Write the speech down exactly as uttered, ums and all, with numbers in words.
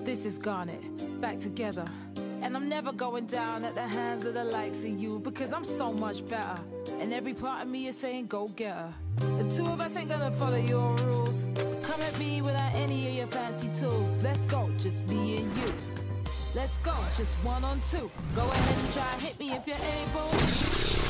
This is Garnet, back together. And I'm never going down at the hands of the likes of you, because I'm so much better. And every part of me is saying go get her. The two of us ain't gonna follow your rules. Come at me without any of your fancy tools. Let's go, just me and you. Let's go, just one on two. Go ahead and try and hit me if you're able.